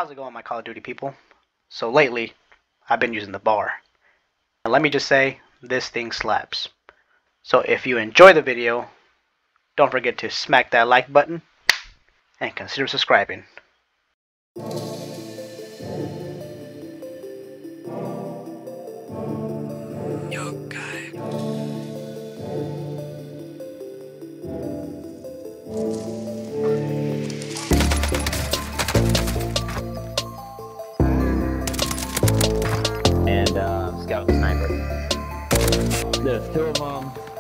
How's it going, my Call of Duty people? So lately, I've been using the bar. And let me just say, this thing slaps. So if you enjoy the video, don't forget to smack that like button and consider subscribing. Scout sniper. There's two of them.